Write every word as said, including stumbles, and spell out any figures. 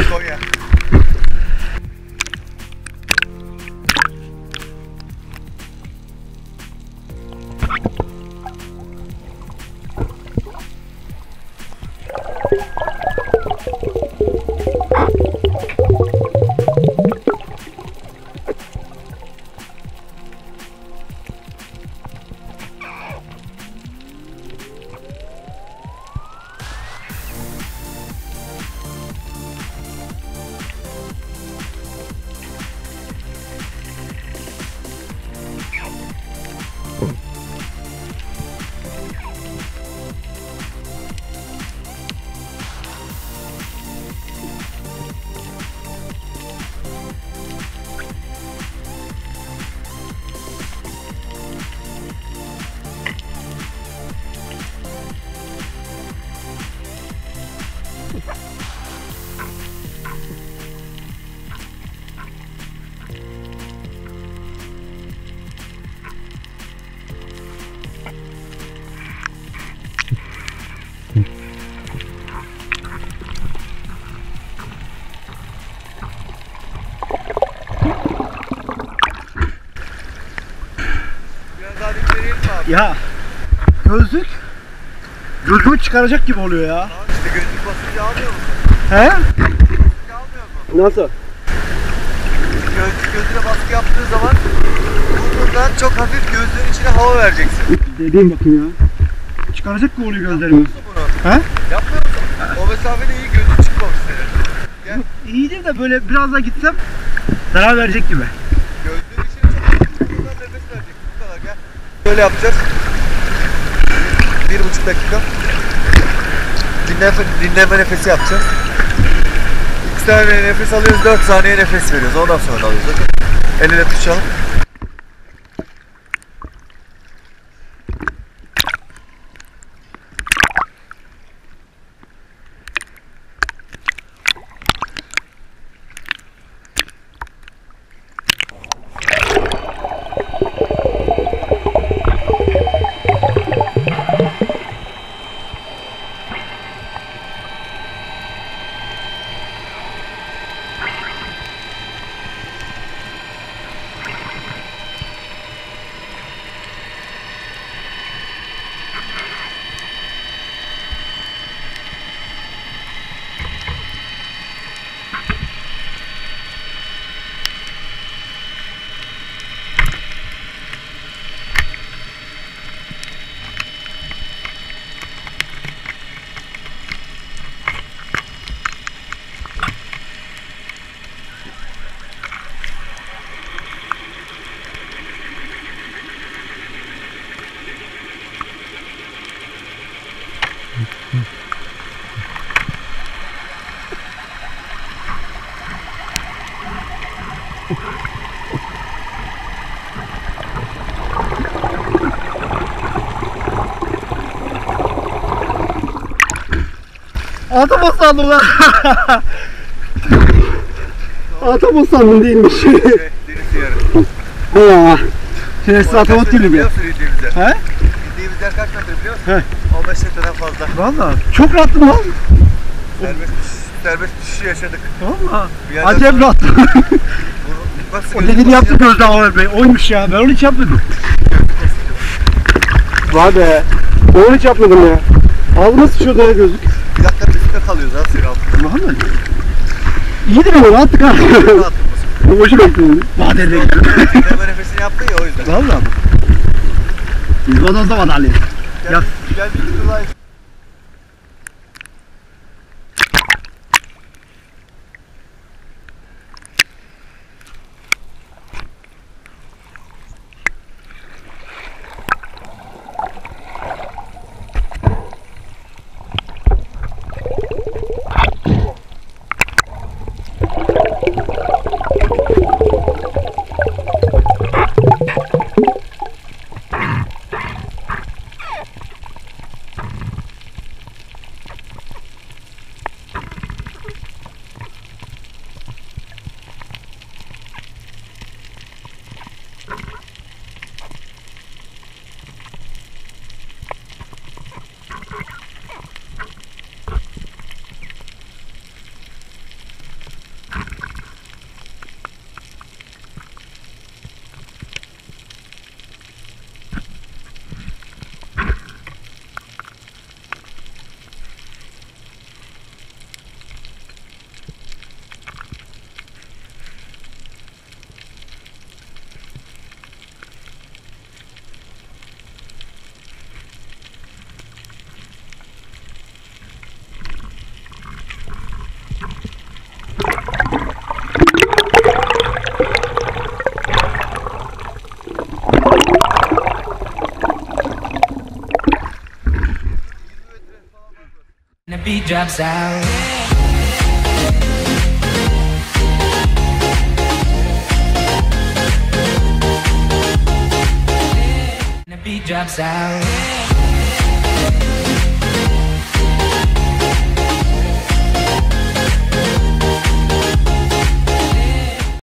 Konya. Ya gözlük gözümü çıkaracak gibi oluyor ya. İşte gözlük basınca almıyor musun? He? Basınca almıyor mu? Nasıl? Göz, gözüne baskı yaptığı zaman burnundan çok hafif gözlüğün içine hava vereceksin. Dediğim bakayım ya. Çıkaracak gibi oluyor gözlerimi. Yapmıyor musun bunu? He? Yapmıyor musun? O mesafede iyi gözlük çıkmamış senin. Gel. İyidir de böyle biraz daha gitsem zarar verecek gibi. Gözlüğün içine çok hafif burnundan nefes vereceksin. Bu kadar gel. Böyle yapacağız. Bir buçuk dakika. Dinleme, dinleme nefesi yapacağız. İki saniye nefes alıyoruz, dört saniye nefes veriyoruz. Ondan sonra alıyoruz. Eline tutuşalım. Ahtapot sandım lan. Ahtapot sandım değilmiş. Deniz yarı. Ha. Şerefsiz ahtapot gibi bir. Biliyorsun indiğimiz yer. He? İndiğimiz yer kaç metre biliyor musun? He. on beş metreden fazla. Valla çok rahattım lan. Serbest, serbest düşüşü yaşadık. Valla. Bir yerden Acayip sonra- rahattım. Bunu nasıl O dediğini yaptı Gözde Ağabey Bey. Oymuş ya. Ben onu hiç yapmadım. Vay be. Ben onu hiç yapmadım ya. Ağzıma sıçıyordu ya gözlük. Bir dakika üstte kalıyoruz ha suyun altında. Valla. İyiydi mi? Rahattık ha. Rahatlık. Boşu bekliyorum. Vadede gidelim. Dinleme nefesini yaptın ya o yüzden. Valla mı? Vadozda vadalıyız. Gel, Yaz. gel bir tur daha. drops out. The beat drops out.